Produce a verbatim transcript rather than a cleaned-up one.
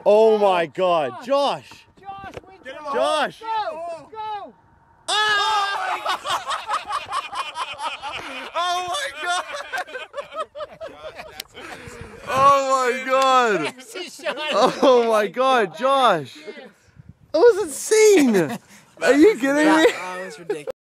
Oh my God, Josh! Josh, we go. Josh! Go! Go! Oh my God! Oh my God! Oh my God, Josh! That was insane! Are you kidding me? Oh, it was ridiculous.